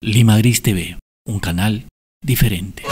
Lima Gris TV, un canal diferente.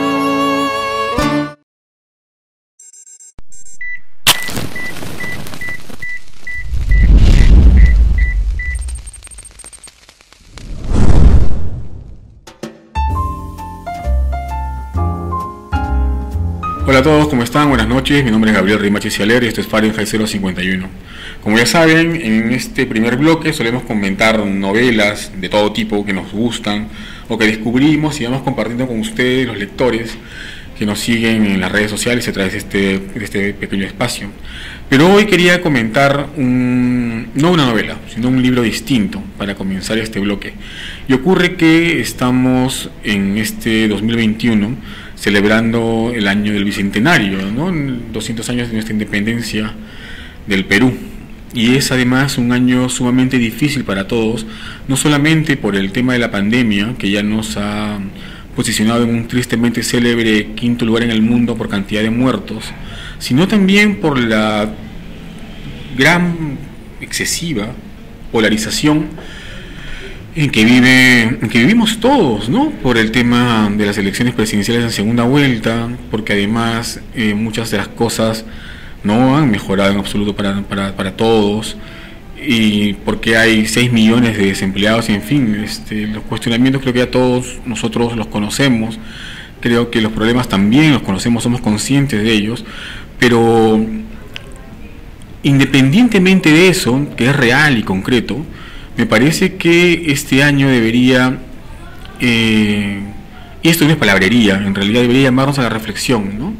Hola a todos, ¿cómo están? Buenas noches, mi nombre es Gabriel Rimachi Cialer y esto es Fahrenheit 051. Como ya saben, en este primer bloque solemos comentar novelas de todo tipo que nos gustan o que descubrimos y vamos compartiendo con ustedes, los lectores que nos siguen en las redes sociales a través de este pequeño espacio. Pero hoy quería comentar no una novela, sino un libro distinto para comenzar este bloque. Y ocurre que estamos en este 2021 celebrando el año del Bicentenario, ¿no? 200 años de nuestra independencia del Perú. Y es además un año sumamente difícil para todos, no solamente por el tema de la pandemia, que ya nos ha posicionado en un tristemente célebre quinto lugar en el mundo por cantidad de muertos, sino también por la gran, excesiva polarización en que vivimos todos, ¿no? Por el tema de las elecciones presidenciales en segunda vuelta, porque además muchas de las cosas no han mejorado en absoluto para todos, y porque hay 6 millones de desempleados, y en fin, los cuestionamientos creo que ya todos nosotros los conocemos, creo que los problemas también los conocemos, somos conscientes de ellos, pero independientemente de eso, que es real y concreto, me parece que este año debería, y esto no es palabrería, en realidad debería llamarnos a la reflexión, ¿no?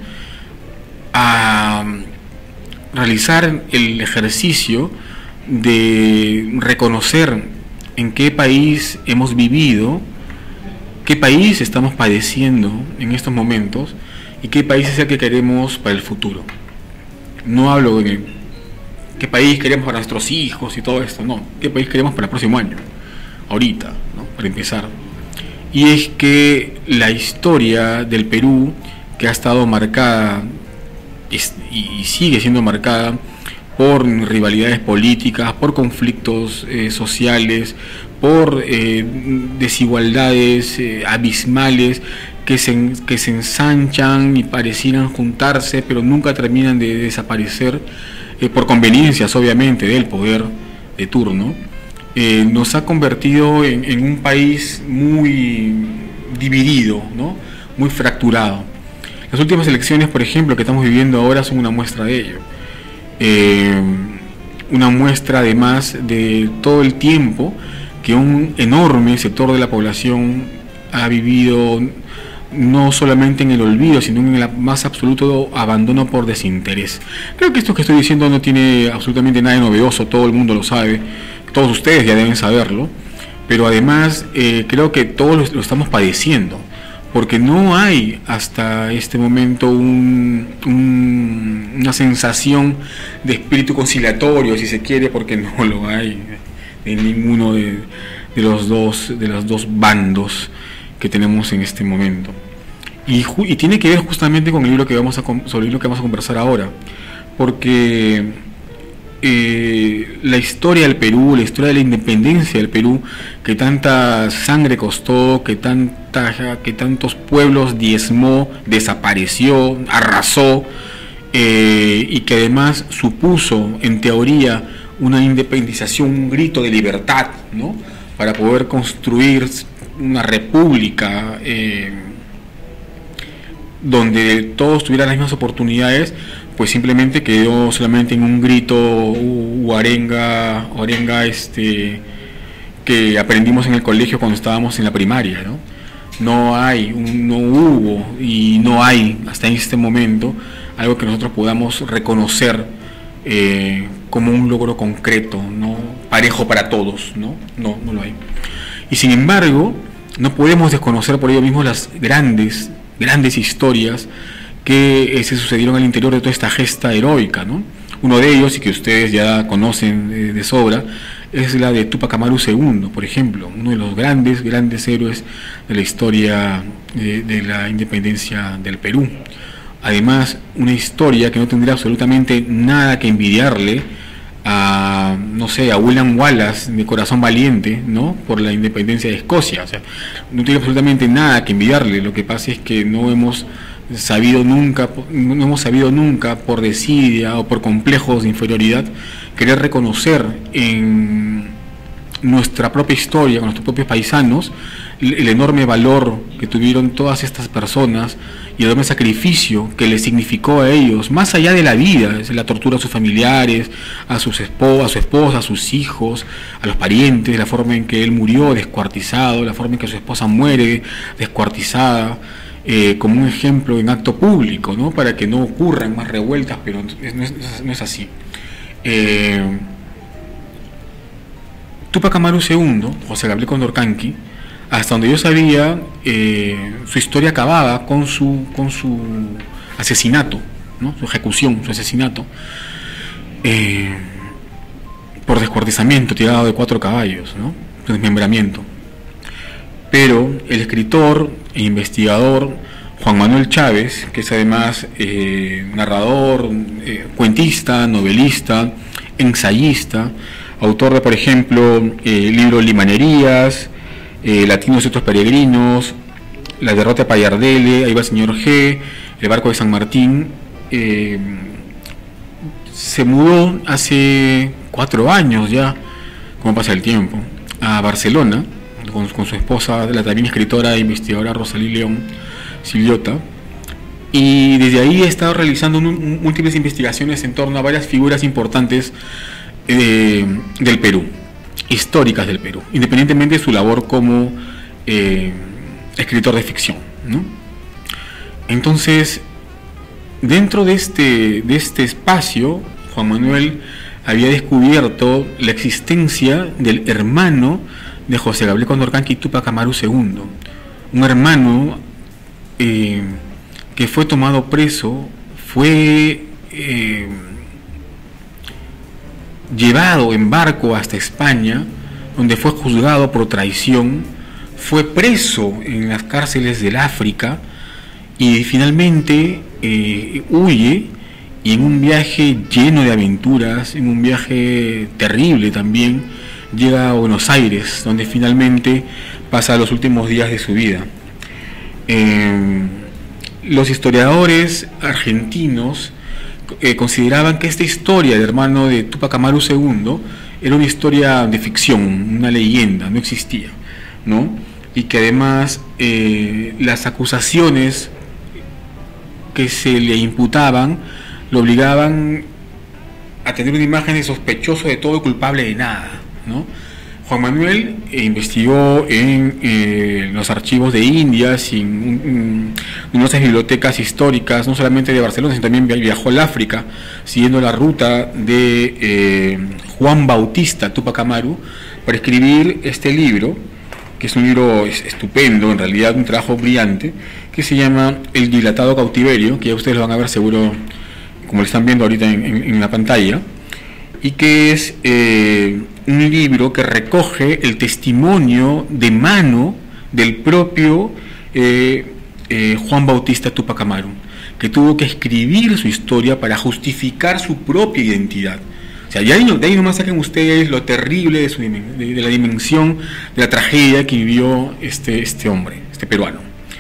A realizar el ejercicio de reconocer en qué país hemos vivido, qué país estamos padeciendo en estos momentos y qué país es el que queremos para el futuro. No hablo de qué país queremos para nuestros hijos y todo esto, no, qué país queremos para el próximo año, ahorita, ¿no? Para empezar. Y es que la historia del Perú, que ha estado marcada y sigue siendo marcada por rivalidades políticas, por conflictos sociales, por desigualdades abismales que se ensanchan y parecieran juntarse, pero nunca terminan de desaparecer, por conveniencias obviamente del poder de turno, nos ha convertido en un país muy dividido, ¿no? Muy fracturado. Las últimas elecciones, por ejemplo, que estamos viviendo ahora son una muestra de ello. Una muestra además de todo el tiempo que un enorme sector de la población ha vivido no solamente en el olvido, sino en el más absoluto abandono por desinterés. Creo que esto que estoy diciendo no tiene absolutamente nada de novedoso, todo el mundo lo sabe, todos ustedes ya deben saberlo, pero además creo que todos lo estamos padeciendo, porque no hay hasta este momento una sensación de espíritu conciliatorio, si se quiere, porque no lo hay en ninguno de los dos bandos que tenemos en este momento. Y tiene que ver justamente con el libro sobre el libro que vamos a conversar ahora, porque la historia del Perú, la historia de la independencia del Perú, que tanta sangre costó, que tantos pueblos diezmó, desapareció, arrasó, y que además supuso, en teoría, una independización, un grito de libertad, ¿no? Para poder construir una república donde todos tuvieran las mismas oportunidades, pues simplemente quedó solamente en un grito o arenga que aprendimos en el colegio cuando estábamos en la primaria, ¿no? No hubo y no hay hasta este momento algo que nosotros podamos reconocer como un logro concreto, ¿no? Parejo para todos, ¿no? No lo hay. Y sin embargo, no podemos desconocer por ello mismo las grandes historias que se sucedieron al interior de toda esta gesta heroica, ¿no? Uno de ellos, y que ustedes ya conocen de sobra, es la de Túpac Amaru II, por ejemplo, uno de los grandes héroes de la historia de la independencia del Perú. Además, una historia que no tendría absolutamente nada que envidiarle no sé, a William Wallace de Corazón Valiente, ¿no? Por la independencia de Escocia. O sea, no tiene absolutamente nada que envidiarle. Lo que pasa es que no hemos sabido nunca por desidia o por complejos de inferioridad querer reconocer en nuestra propia historia, con nuestros propios paisanos, el enorme valor que tuvieron todas estas personas y el enorme sacrificio que les significó a ellos, más allá de la vida, es la tortura a sus familiares, a su esposa, a sus hijos, a los parientes, la forma en que él murió descuartizado, la forma en que su esposa muere descuartizada, como un ejemplo en acto público, ¿no? Para que no ocurran más revueltas, pero no es así. Túpac Amaru II, José Gabriel Condorcanqui, hasta donde yo sabía, su historia acababa con su asesinato, ¿no? Su ejecución, su asesinato, por descuartizamiento tirado de 4 caballos, ¿no? Desmembramiento. Pero el escritor e investigador Juan Manuel Chávez, que es además narrador, cuentista, novelista, ensayista, autor de, por ejemplo, el libro Limanerías, Latinos y otros peregrinos, La derrota de Payardele, Ahí va el señor G, El barco de San Martín, se mudó hace 4 años ya, como pasa el tiempo, a Barcelona, con su esposa, la también escritora e investigadora Rosalí León Siliota, y desde ahí he estado realizando múltiples investigaciones en torno a varias figuras importantes del Perú, históricas del Perú, independientemente de su labor como escritor de ficción, ¿no? Entonces, dentro de este espacio, Juan Manuel había descubierto la existencia del hermano de José Gabriel Condorcanqui, Túpac Amaru II, un hermano que fue tomado preso, fue llevado en barco hasta España, donde fue juzgado por traición, fue preso en las cárceles del África y finalmente huye, y en un viaje lleno de aventuras, en un viaje terrible también, llega a Buenos Aires, donde finalmente pasa los últimos días de su vida. Los historiadores argentinos consideraban que esta historia del hermano de Túpac Amaru II era una historia de ficción, una leyenda, no existía, ¿no? Y que además las acusaciones que se le imputaban lo obligaban a tener una imagen de sospechoso de todo y culpable de nada, ¿no? Juan Manuel investigó en los archivos de Indias y en numerosas bibliotecas históricas, no solamente de Barcelona, sino también viajó al África, siguiendo la ruta de Juan Bautista Túpac Amaru, para escribir este libro, que es un libro estupendo, en realidad un trabajo brillante, que se llama El dilatado cautiverio, que ya ustedes lo van a ver seguro, como lo están viendo ahorita en la pantalla, y que es un libro que recoge el testimonio de mano del propio Juan Bautista Túpac Amaru, que tuvo que escribir su historia para justificar su propia identidad. O sea, de ahí nomás saquen ustedes lo terrible de la dimensión de la tragedia que vivió este hombre, este peruano.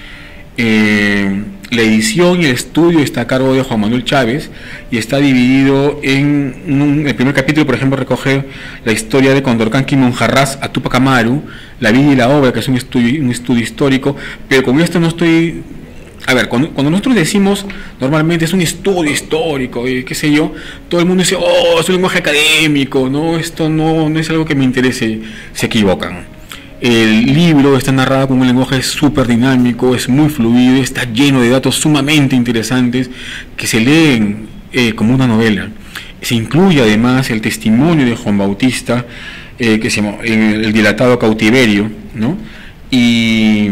La edición y el estudio está a cargo de Juan Manuel Chávez y está dividido el primer capítulo, por ejemplo, recoge la historia de Condorcanqui Monjarrás a Túpac Amaru, la vida y la obra, que es un estudio histórico, pero con esto no estoy... A ver, cuando nosotros decimos normalmente es un estudio histórico, qué sé yo, todo el mundo dice, oh, es un lenguaje académico, no, esto no es algo que me interese, se equivocan. El libro está narrado con un lenguaje súper dinámico, es muy fluido, está lleno de datos sumamente interesantes que se leen como una novela. Se incluye además el testimonio de Juan Bautista, que se llama El dilatado cautiverio, ¿no? Y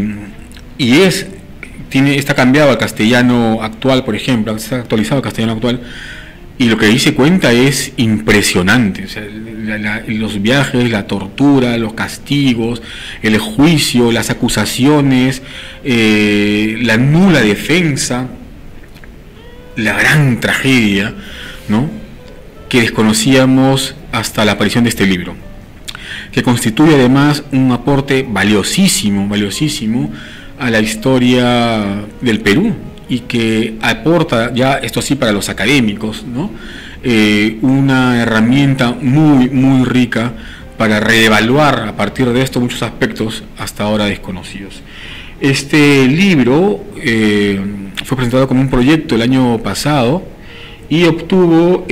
está cambiado al castellano actual, por ejemplo, está actualizado al castellano actual, y lo que ahí se cuenta es impresionante. O sea, los viajes, la tortura, los castigos, el juicio, las acusaciones, la nula defensa, la gran tragedia, ¿no?, que desconocíamos hasta la aparición de este libro, que constituye además un aporte valiosísimo a la historia del Perú, y que aporta, ya esto sí para los académicos, ¿no? Una herramienta muy rica para reevaluar a partir de esto muchos aspectos hasta ahora desconocidos. Este libro fue presentado como un proyecto el año pasado y obtuvo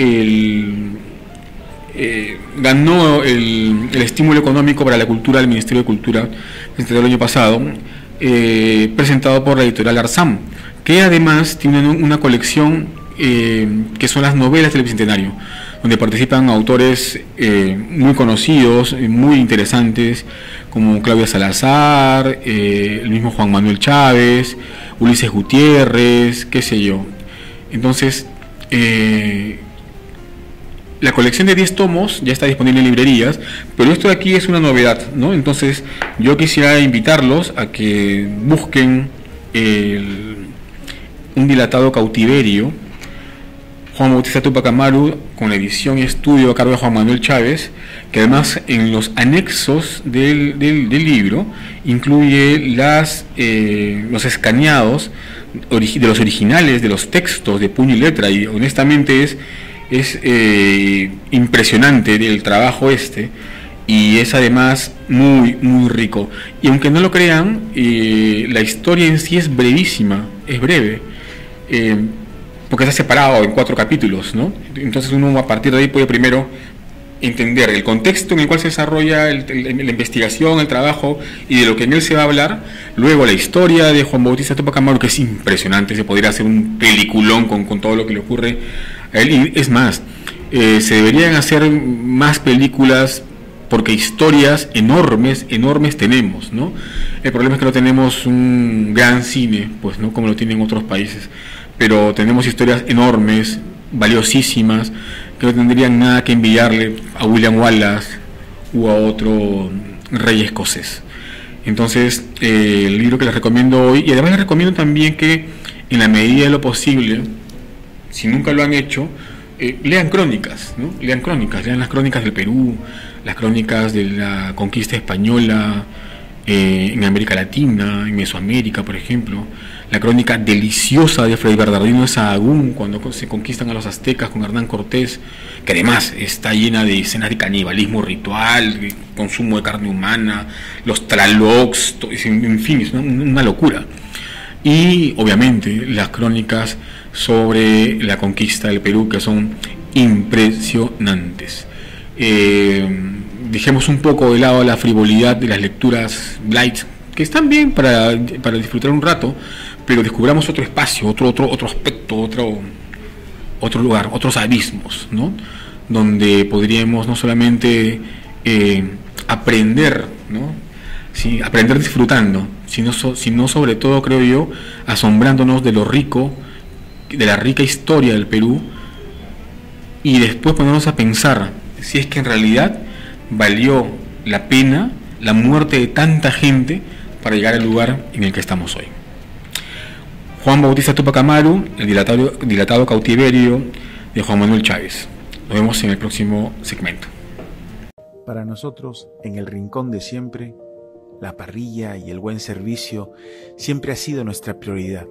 ganó el estímulo económico para la cultura del Ministerio de Cultura el año pasado, presentado por la editorial Arsam, que además tiene una colección que son las novelas del Bicentenario, donde participan autores muy conocidos, muy interesantes, como Claudia Salazar, el mismo Juan Manuel Chávez, Ulises Gutiérrez, qué sé yo. Entonces, la colección de 10 tomos ya está disponible en librerías, pero esto de aquí es una novedad, ¿no? Entonces, yo quisiera invitarlos a que busquen Un dilatado cautiverio, Juan Bautista Túpac Amaru, con la edición y estudio a cargo de Juan Manuel Chávez, que además en los anexos del libro incluye los escaneados de los originales de los textos de puño y letra, y honestamente es impresionante el trabajo y es además muy rico. Y aunque no lo crean, la historia en sí es brevísima, es breve, porque está separado en 4 capítulos, ¿no? Entonces uno a partir de ahí puede primero entender el contexto en el cual se desarrolla la investigación, el trabajo y de lo que en él se va a hablar. Luego la historia de Juan Bautista Túpac Amaru, que es impresionante, se podría hacer un peliculón con todo lo que le ocurre a él. Y es más, se deberían hacer más películas, porque historias enormes tenemos, ¿no? El problema es que no tenemos un gran cine, pues, ¿no? Como lo tienen otros países, pero tenemos historias enormes, valiosísimas, que no tendrían nada que envidiarle a William Wallace u a otro rey escocés. Entonces, el libro que les recomiendo hoy, y además les recomiendo también que en la medida de lo posible, si nunca lo han hecho, lean crónicas, ¿no? Lean las crónicas del Perú, las crónicas de la conquista española en América Latina, en Mesoamérica, por ejemplo, la crónica deliciosa de Fray Bernardino de Sahagún, cuando se conquistan a los aztecas con Hernán Cortés, que además está llena de escenas de canibalismo ritual, de consumo de carne humana, los tlalocs, en fin, es una locura. Y obviamente las crónicas sobre la conquista del Perú, que son impresionantes. Dejemos un poco de lado la frivolidad de las lecturas light, que están bien para disfrutar un rato, pero descubramos otro espacio, otro aspecto, otro lugar, otros abismos, ¿no? Donde podríamos no solamente aprender, ¿no? Sí, aprender disfrutando, sino sobre todo, creo yo, asombrándonos de lo rico, de la rica historia del Perú, y después ponernos a pensar si es que en realidad valió la pena la muerte de tanta gente para llegar al lugar en el que estamos hoy. Juan Bautista Túpac Amaru, el dilatado cautiverio de Juan Manuel Chávez. Nos vemos en el próximo segmento. Para nosotros, en el rincón de siempre, la parrilla y el buen servicio siempre ha sido nuestra prioridad.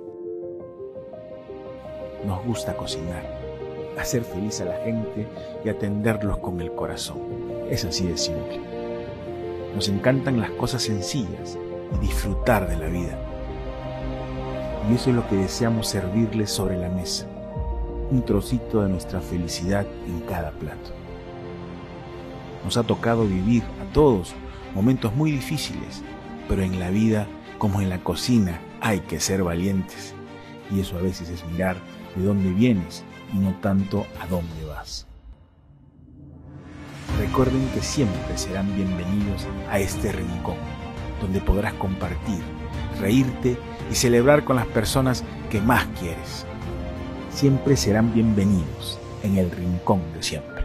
Nos gusta cocinar, hacer feliz a la gente y atenderlos con el corazón. Es así de simple. Nos encantan las cosas sencillas y disfrutar de la vida. Y eso es lo que deseamos servirles sobre la mesa. Un trocito de nuestra felicidad en cada plato. Nos ha tocado vivir a todos momentos muy difíciles, pero en la vida, como en la cocina, hay que ser valientes. Y eso a veces es mirar de dónde vienes y no tanto a dónde vas. Recuerden que siempre serán bienvenidos a este rincón, donde podrás compartir, reírte y celebrar con las personas que más quieres. Siempre serán bienvenidos en el rincón de siempre.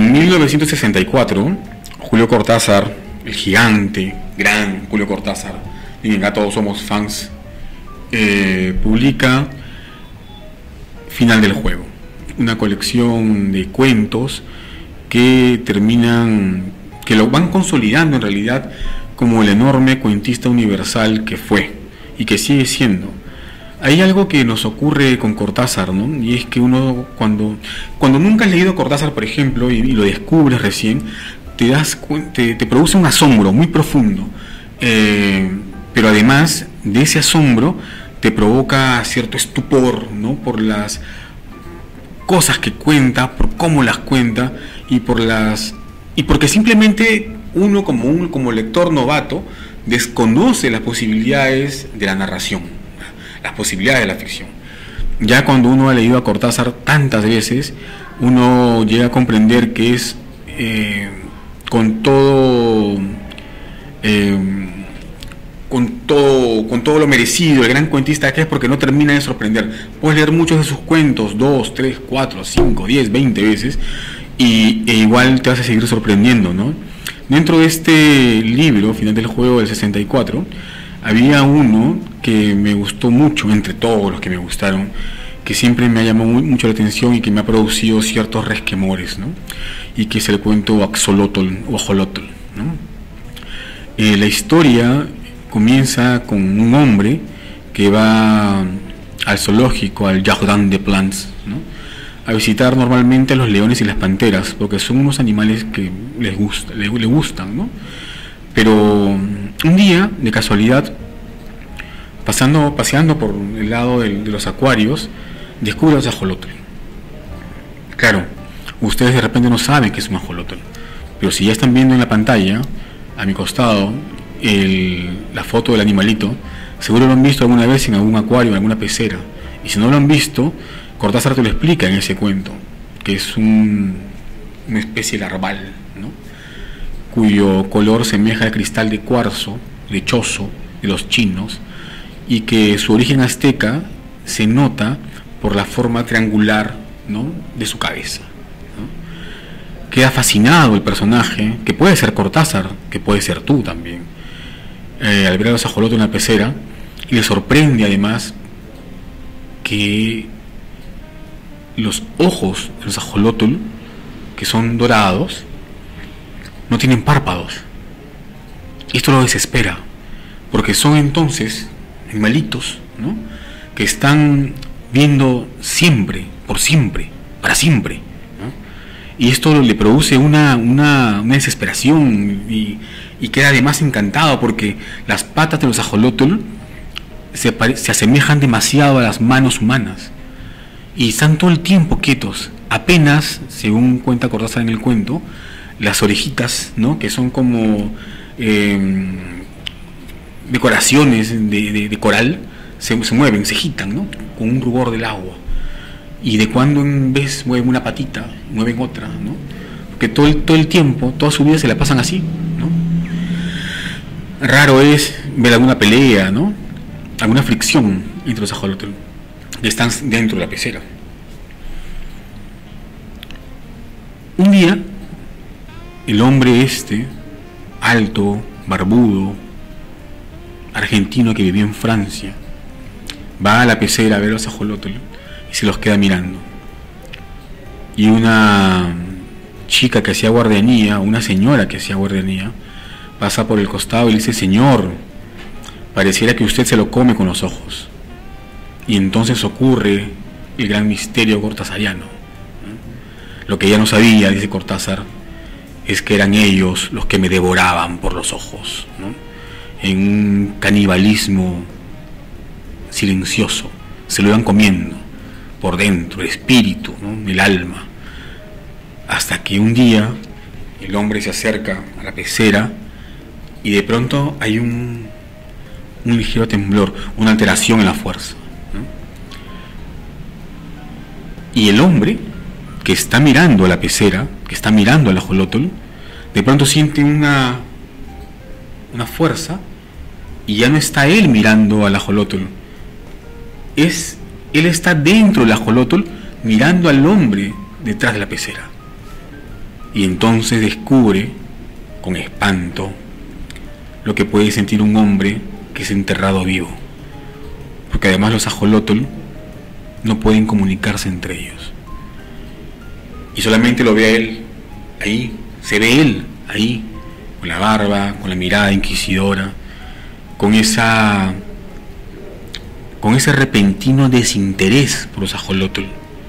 En 1964, Julio Cortázar, el gigante, gran Julio Cortázar, de quien ya todos somos fans, publica Final del Juego, una colección de cuentos que terminan, que lo van consolidando en realidad como el enorme cuentista universal que fue y que sigue siendo. Hay algo que nos ocurre con Cortázar, ¿no? Y es que uno cuando nunca has leído Cortázar, por ejemplo, y lo descubres recién, te produce un asombro muy profundo, pero además de ese asombro te provoca cierto estupor, ¿no? Por las cosas que cuenta, por cómo las cuenta y porque simplemente uno como lector novato desconoce las posibilidades de la narración, las posibilidades de la ficción. Ya cuando uno ha leído a Cortázar tantas veces, uno llega a comprender que es con todo lo merecido el gran cuentista que es, porque no termina de sorprender. Puedes leer muchos de sus cuentos 2, 3, 4, 5, 10, 20 veces e igual te vas a seguir sorprendiendo, ¿no? Dentro de este libro, Final del Juego del 64, había uno que me gustó mucho, entre todos los que me gustaron, que siempre me ha llamado mucho la atención y que me ha producido ciertos resquemores, ¿no? Y que es el cuento Axolotl o Ajolotl, ¿no? La historia comienza con un hombre que va al zoológico, al Jardin des Plantes, ¿no? A visitar normalmente a los leones y las panteras, porque son unos animales que le gustan, ¿no? Pero un día, de casualidad, paseando por el lado de los acuarios, descubre los ajolotl. Claro, ustedes de repente no saben que es un ajolotl, pero si ya están viendo en la pantalla, a mi costado, la foto del animalito, seguro lo han visto alguna vez en algún acuario, en alguna pecera. Y si no lo han visto, Cortázar te lo explica en ese cuento, que es una especie larval, ¿no? Cuyo color semeja al cristal de cuarzo lechoso de los chinos, y que su origen azteca se nota por la forma triangular, ¿no?, de su cabeza, ¿no? Queda fascinado el personaje, que puede ser Cortázar, que puede ser tú también, al ver a los ajolotes en la pecera, y le sorprende además que los ojos de los ajolotl, que son dorados, no tienen párpados. Esto lo desespera, porque son entonces animalitos, ¿no?, que están viendo siempre, por siempre, para siempre, ¿no? Y esto le produce una desesperación, y queda además encantado porque las patas de los ajolotl se asemejan demasiado a las manos humanas y están todo el tiempo quietos. Apenas, según cuenta Cortázar en el cuento, las orejitas, ¿no?, que son como decoraciones de coral, se mueven, se agitan, ¿no?, con un rubor del agua, y de cuando en vez mueven una patita, mueven otra, ¿no?, porque todo el tiempo, toda su vida se la pasan así, ¿no? Raro es ver alguna pelea, ¿no?, alguna fricción entre los ajolotl que están dentro de la pecera. Un día, el hombre alto, barbudo, argentino que vivía en Francia, va a la pecera a ver los ajolotl y se los queda mirando. Y una chica que hacía guardianía, una señora que hacía guardianía, pasa por el costado y le dice: señor, pareciera que usted se lo come con los ojos. Y entonces ocurre el gran misterio cortasariano, ¿no? Lo que ella no sabía, dice Cortázar, es que eran ellos los que me devoraban por los ojos, ¿no? En un canibalismo silencioso, se lo iban comiendo por dentro, el espíritu, ¿no?, el alma, hasta que un día el hombre se acerca a la pecera y de pronto hay un ligero temblor, una alteración en la fuerza, ¿no? Y el hombre que está mirando a la pecera, que está mirando al ajolotl, de pronto siente una fuerza, y ya no está él mirando al ajolotl, él está dentro del ajolotl mirando al hombre detrás de la pecera. y entonces descubre con espanto lo que puede sentir un hombre que es enterrado vivo, porque además los ajolotl no pueden comunicarse entre ellos, y solamente lo ve a él ahí, se ve él ahí, con la barba, con la mirada inquisidora, con ese repentino desinterés por los ajolotl,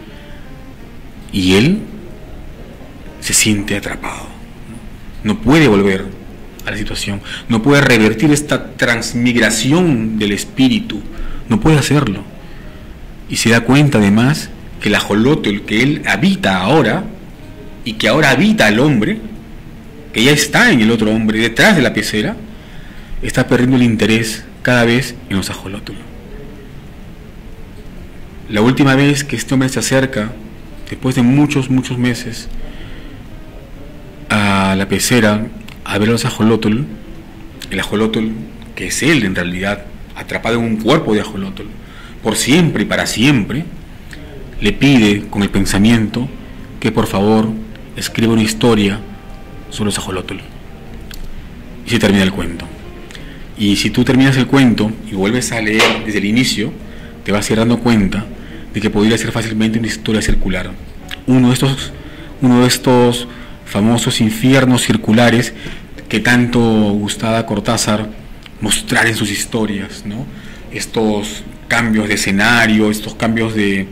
y él se siente atrapado, no puede volver a la situación, no puede revertir esta transmigración del espíritu, no puede hacerlo, y se da cuenta además que el ajolotl que él habita ahora, y que ahora habita al hombre, que ya está en el otro hombre, detrás de la pecera, está perdiendo el interés cada vez en los ajolotl. La última vez que este hombre se acerca, después de muchos meses, a la pecera a ver a los ajolotl, el ajolotl, que es él en realidad, atrapado en un cuerpo de ajolotl, por siempre y para siempre, le pide con el pensamiento que por favor escriba una historia sobre los ajolotl. Y se termina el cuento. Y si tú terminas el cuento y vuelves a leer desde el inicio, te vas a ir dando cuenta de que podría ser fácilmente una historia circular. Uno de estos famosos infiernos circulares que tanto gustaba Cortázar mostrar en sus historias, ¿no? Estos cambios de escenario, estos cambios de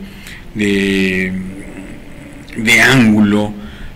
ángulo,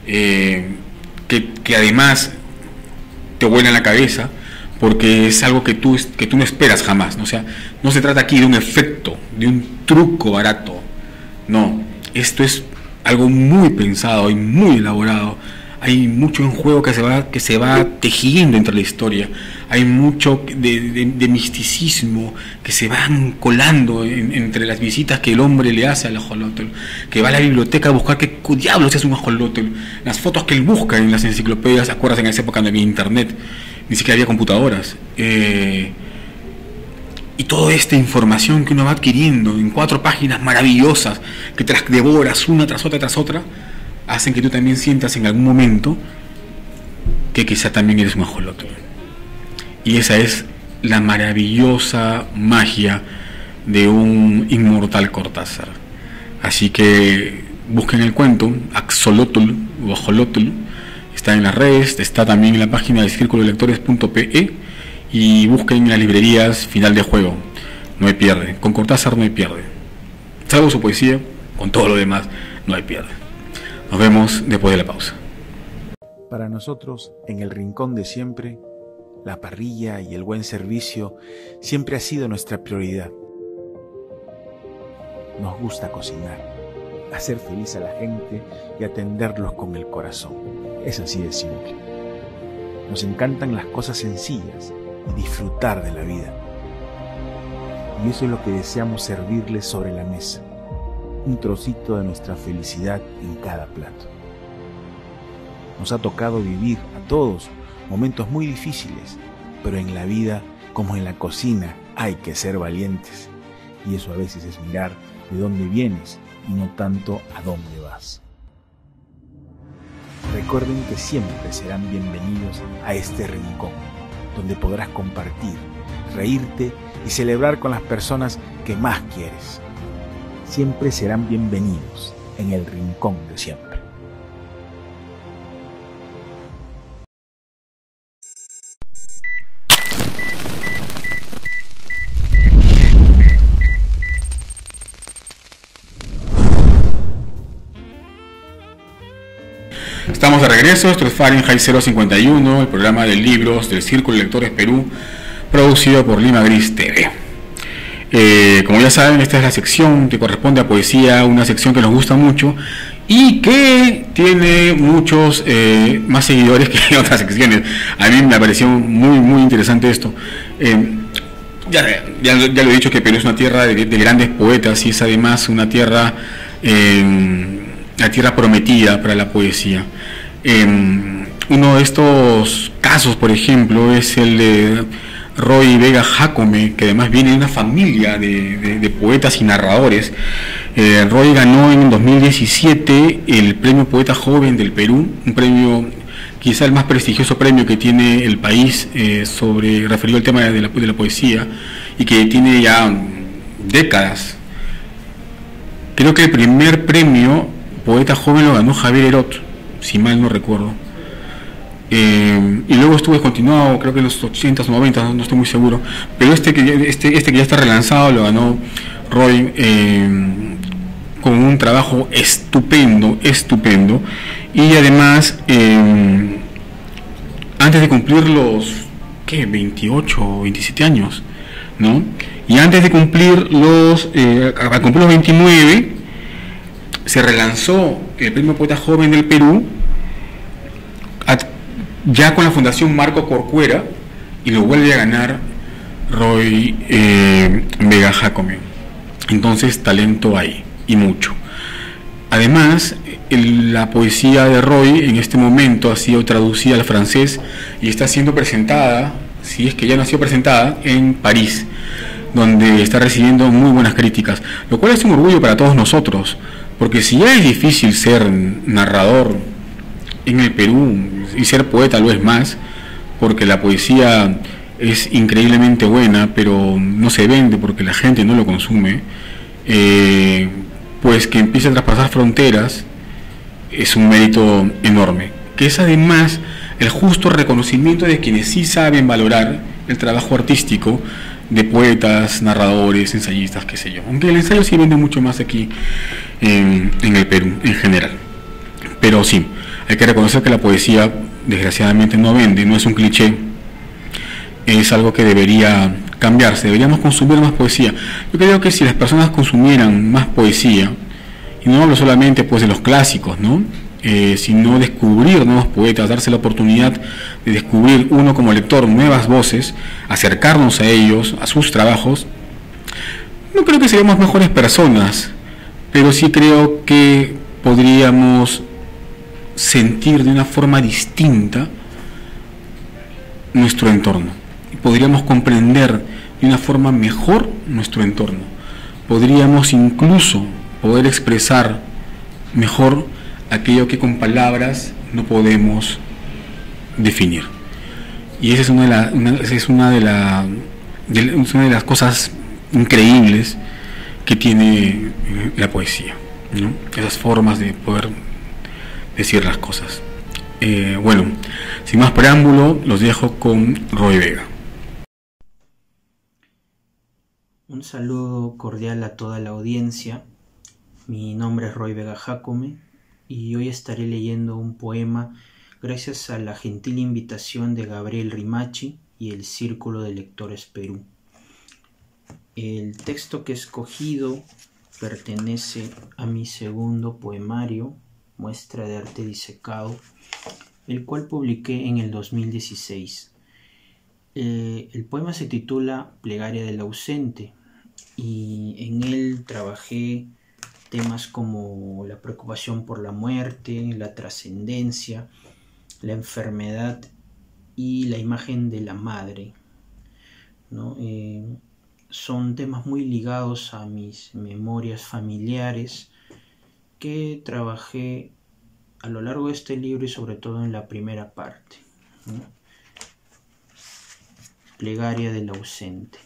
que además te vuelan la cabeza, porque es algo que tú no esperas jamás, ¿no? O sea, no se trata aquí de un efecto, de un truco barato, no, esto es algo muy pensado y muy elaborado. Hay mucho en juego que se va tejiendo entre la historia, hay mucho de misticismo que se van colando entre las visitas que el hombre le hace al ajolotl, que va a la biblioteca a buscar qué diablos es un ajolotl, las fotos que él busca en las enciclopedias. ¿Acuerdas? En esa época no había internet, ni siquiera había computadoras, y toda esta información que uno va adquiriendo en 4 páginas maravillosas que te las devoras una tras otra, hacen que tú también sientas en algún momento que quizá también eres un ajolotl. Y esa es la maravillosa magia de un inmortal Cortázar. Así que busquen el cuento, Axolotl o Ajolotl, está en las redes, está también en la página de circulolectores.pe, y busquen en las librerías Final de Juego. No hay pierde, con Cortázar no hay pierde, salvo su poesía, con todo lo demás no hay pierde. Nos vemos después de la pausa. Para nosotros, en el rincón de siempre, la parrilla y el buen servicio siempre ha sido nuestra prioridad. Nos gusta cocinar, hacer feliz a la gente y atenderlos con el corazón. Es así de simple. Nos encantan las cosas sencillas y disfrutar de la vida. Y eso es lo que deseamos servirles sobre la mesa. Un trocito de nuestra felicidad en cada plato. Nos ha tocado vivir a todos momentos muy difíciles, pero en la vida, como en la cocina, hay que ser valientes. Y eso a veces es mirar de dónde vienes y no tanto a dónde vas. Recuerden que siempre serán bienvenidos a este rincón, donde podrás compartir, reírte y celebrar con las personas que más quieres. Siempre serán bienvenidos en el rincón de siempre. Estamos de regreso, esto es Fahrenheit 051, el programa de libros del Círculo de Lectores Perú, producido por Lima Gris TV. Como ya saben, esta es la sección que corresponde a poesía, una sección que nos gusta mucho y que tiene muchos más seguidores que otras secciones. A mí me pareció muy interesante esto. Ya lo he dicho, que Perú es una tierra de grandes poetas y es además una tierra, la tierra prometida para la poesía. Uno de estos casos, por ejemplo, es el de Roy Vega Jácome, que además viene de una familia de poetas y narradores. Roy ganó en 2017 el Premio Poeta Joven del Perú, un premio, quizá el más prestigioso premio que tiene el país referido al tema de la poesía, y que tiene ya décadas. Creo que el primer premio Poeta Joven lo ganó Javier Herot, si mal no recuerdo. Y luego estuvo descontinuado, creo que en los 80s, 90s, no estoy muy seguro. Pero este que ya está relanzado lo ganó Roy con un trabajo estupendo. Y además, antes de cumplir los 28 o 27 años, ¿no? Y antes de cumplir los 29, se relanzó el Premio Poeta Joven del Perú, ya con la Fundación Marco Corcuera, y lo vuelve a ganar Roy Vega Jácome. Entonces, talento hay, y mucho. Además, la poesía de Roy en este momento ha sido traducida al francés y está siendo presentada, si es que ya no ha sido presentada, en París, donde está recibiendo muy buenas críticas, lo cual es un orgullo para todos nosotros, porque si ya es difícil ser narrador en el Perú, y ser poeta lo es más, porque la poesía es increíblemente buena, pero no se vende porque la gente no lo consume, pues que empiece a traspasar fronteras es un mérito enorme, que es además el justo reconocimiento de quienes sí saben valorar el trabajo artístico de poetas, narradores, ensayistas, qué sé yo, aunque el ensayo sí vende mucho más aquí en el Perú en general. Pero sí, hay que reconocer que la poesía desgraciadamente no vende, no es un cliché, es algo que debería cambiarse, deberíamos consumir más poesía. Yo creo que si las personas consumieran más poesía, y no hablo solamente pues de los clásicos, ¿no? Sino descubrir nuevos poetas, darse la oportunidad de descubrir uno como lector nuevas voces, acercarnos a ellos, a sus trabajos, no creo que seríamos mejores personas, pero sí creo que podríamos sentir de una forma distinta nuestro entorno, podríamos comprender de una forma mejor nuestro entorno, podríamos incluso poder expresar mejor aquello que con palabras no podemos definir. Y esa es una de las cosas increíbles que tiene la poesía, ¿no? Esas formas de poder decir las cosas. Bueno, sin más preámbulo, los dejo con Roy Vega. Un saludo cordial a toda la audiencia. Mi nombre es Roy Vega Jácome y hoy estaré leyendo un poema gracias a la gentil invitación de Gabriel Rimachi y el Círculo de Lectores Perú. El texto que he escogido pertenece a mi segundo poemario, Muestra de Arte Disecado, el cual publiqué en el 2016. El poema se titula Plegaria del Ausente y en él trabajé temas como la preocupación por la muerte, la trascendencia, la enfermedad y la imagen de la madre, ¿no? Son temas muy ligados a mis memorias familiares que trabajé a lo largo de este libro y sobre todo en la primera parte, ¿no? Plegaria del ausente.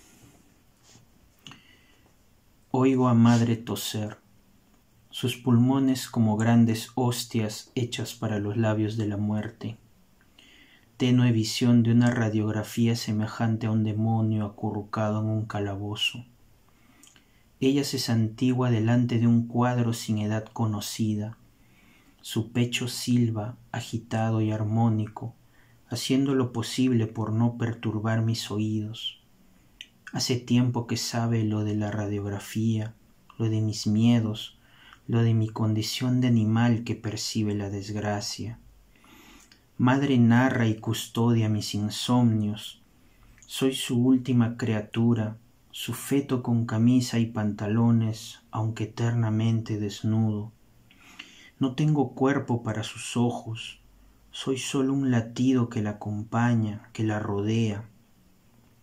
Oigo a madre toser, sus pulmones como grandes hostias hechas para los labios de la muerte. Tenue visión de una radiografía semejante a un demonio acurrucado en un calabozo. Ella se santigua delante de un cuadro sin edad conocida. Su pecho silba, agitado y armónico, haciendo lo posible por no perturbar mis oídos. Hace tiempo que sabe lo de la radiografía, lo de mis miedos, lo de mi condición de animal que percibe la desgracia. Madre narra y custodia mis insomnios. Soy su última criatura, su feto con camisa y pantalones, aunque eternamente desnudo. No tengo cuerpo para sus ojos, soy solo un latido que la acompaña, que la rodea.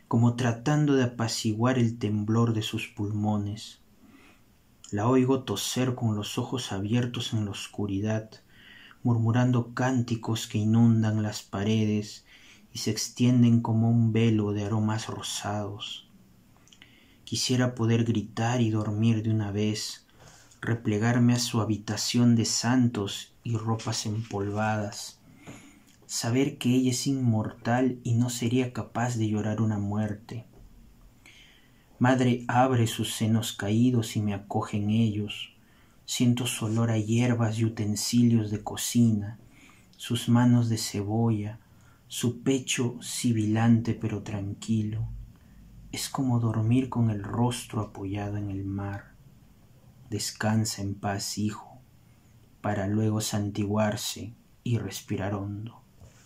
como tratando de apaciguar el temblor de sus pulmones. La oigo toser con los ojos abiertos en la oscuridad, murmurando cánticos que inundan las paredes y se extienden como un velo de aromas rosados. Quisiera poder gritar y dormir de una vez, replegarme a su habitación de santos y ropas empolvadas, saber que ella es inmortal y no sería capaz de llorar una muerte. Madre abre sus senos caídos y me acoge en ellos. Siento su olor a hierbas y utensilios de cocina, sus manos de cebolla, su pecho sibilante pero tranquilo. Es como dormir con el rostro apoyado en el mar. Descansa en paz, hijo, para luego santiguarse y respirar hondo.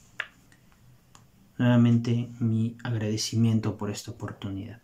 Nuevamente mi agradecimiento por esta oportunidad.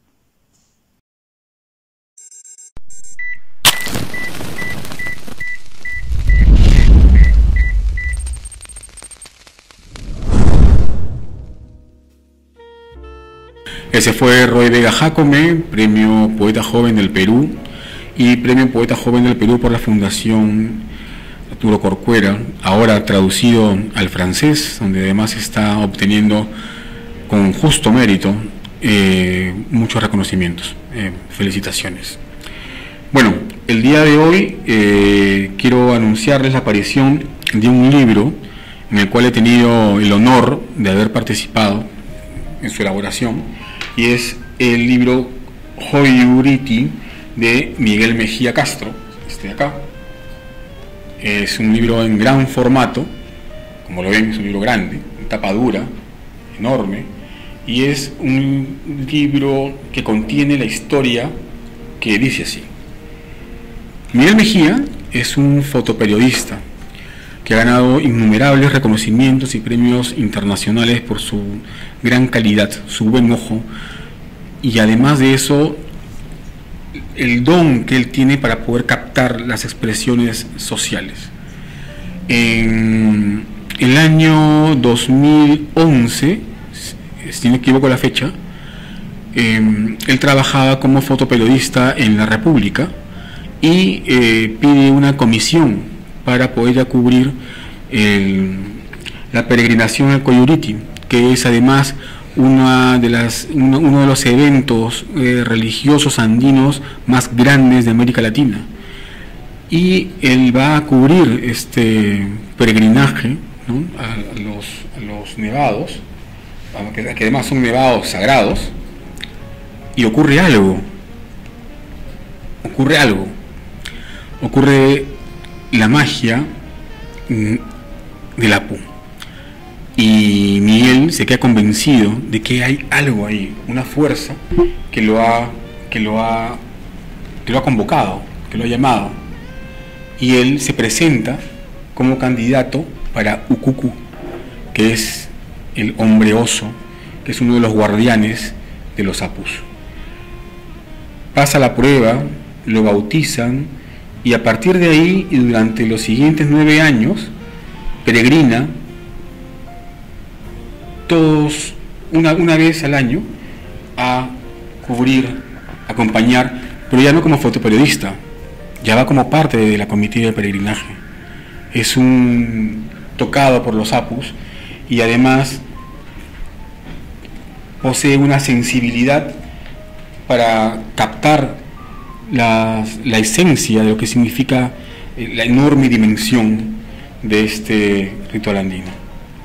Ese fue Roy Vega Jácome, Premio Poeta Joven del Perú y Premio Poeta Joven del Perú por la Fundación Arturo Corcuera, ahora traducido al francés, donde además está obteniendo con justo mérito muchos reconocimientos. Felicitaciones. Bueno, el día de hoy quiero anunciarles la aparición de un libro en el cual he tenido el honor de haber participado en su elaboración, y es el libro Joyuriti de Miguel Mejía Castro, este de acá. Es un libro en gran formato, como lo ven, es un libro grande, en tapa dura, enorme, y es un libro que contiene la historia que dice así. Miguel Mejía es un fotoperiodista que ha ganado innumerables reconocimientos y premios internacionales por su gran calidad, su buen ojo, y además de eso, el don que él tiene para poder captar las expresiones sociales. En el año 2011, si no me equivoco la fecha, él trabajaba como fotoperiodista en La República y pide una comisión para poder cubrir la peregrinación al Coyuriti, que es además uno de los eventos religiosos andinos más grandes de América Latina. Y él va a cubrir este peregrinaje, ¿no?, a los nevados, que además son nevados sagrados, y ocurre la magia del Apu, y Miguel se queda convencido de que hay algo ahí, una fuerza que lo ha convocado, que lo ha llamado, y él se presenta como candidato para Ukuku, que es el hombre oso, que es uno de los guardianes de los Apus. Pasa la prueba, lo bautizan, y a partir de ahí y durante los siguientes 9 años peregrina todos una vez al año a cubrir, acompañar, pero ya no como fotoperiodista, ya va como parte de la comitiva de peregrinaje. Es un tocado por los Apus y además posee una sensibilidad para captar la esencia de lo que significa la enorme dimensión de este ritual andino.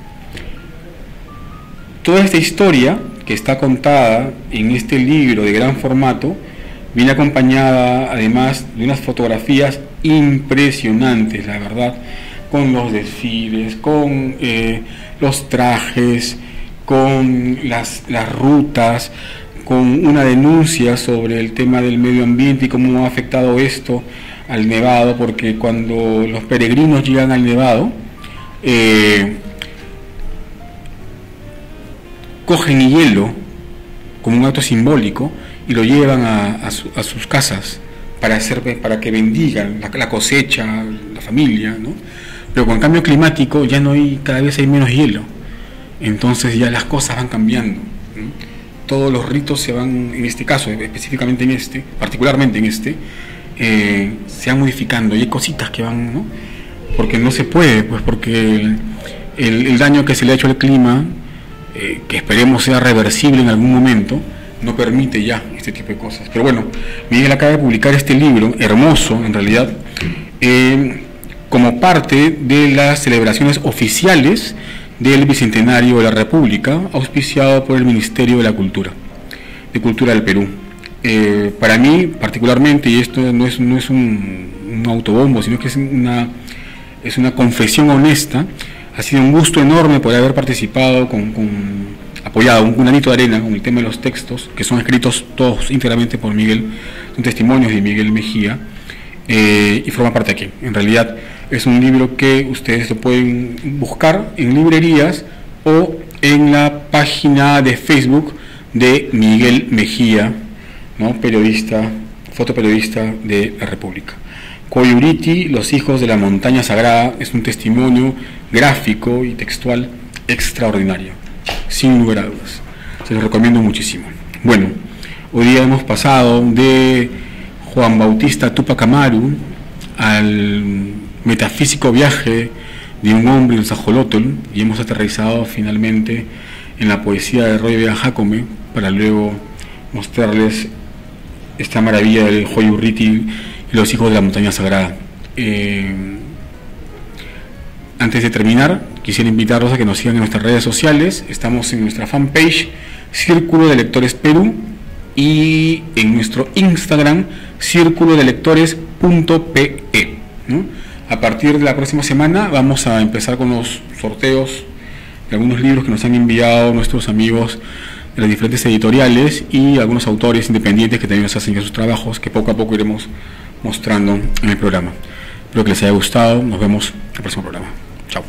Toda esta historia que está contada en este libro de gran formato viene acompañada además de unas fotografías impresionantes, la verdad, con los desfiles, con los trajes, con las rutas, con una denuncia sobre el tema del medio ambiente y cómo ha afectado esto al nevado, porque cuando los peregrinos llegan al nevado, cogen hielo como un acto simbólico y lo llevan a sus casas para que bendigan la cosecha, la familia, ¿no? Pero con el cambio climático ya no hay, cada vez hay menos hielo, entonces ya las cosas van cambiando, ¿no? todos los ritos se van, en este caso, específicamente en este, particularmente en este, se van modificando y hay cositas que van, ¿no? Porque no se puede, pues porque el daño que se le ha hecho al clima, que esperemos sea reversible en algún momento, no permite ya este tipo de cosas. Pero bueno, Miguel acaba de publicar este libro, hermoso en realidad, como parte de las celebraciones oficiales del Bicentenario de la República, auspiciado por el Ministerio de Cultura del Perú. Para mí, particularmente, y esto no es un autobombo, sino que es una confesión honesta, ha sido un gusto enorme poder haber participado, apoyado un granito de arena con el tema de los textos, que son escritos todos íntegramente por Miguel, son testimonios de Miguel Mejía, y forma parte aquí. En realidad es un libro que ustedes lo pueden buscar en librerías o en la página de Facebook de Miguel Mejía, ¿no? Periodista, fotoperiodista de la República. Coyuriti, los hijos de la montaña sagrada, es un testimonio gráfico y textual extraordinario, sin lugar a dudas. Se lo recomiendo muchísimo. Bueno, hoy día hemos pasado de Juan Bautista Tupac Amaru al metafísico viaje de un hombre en Sajolotl, y hemos aterrizado finalmente en la poesía de Roy Vega Jácome, para luego mostrarles esta maravilla del Coyuriti y los hijos de la montaña sagrada. Antes de terminar, quisiera invitarlos a que nos sigan en nuestras redes sociales. Estamos en nuestra fanpage Círculo de Lectores Perú y en nuestro Instagram circulodelectores.pe, ¿no? A partir de la próxima semana vamos a empezar con los sorteos de algunos libros que nos han enviado nuestros amigos de las diferentes editoriales y algunos autores independientes que también nos hacen ya sus trabajos, que poco a poco iremos mostrando en el programa. Espero que les haya gustado. Nos vemos en el próximo programa. Chao.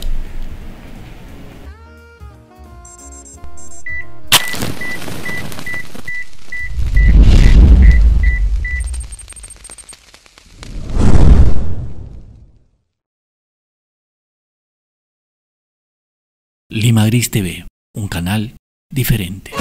Lima Gris TV, un canal diferente.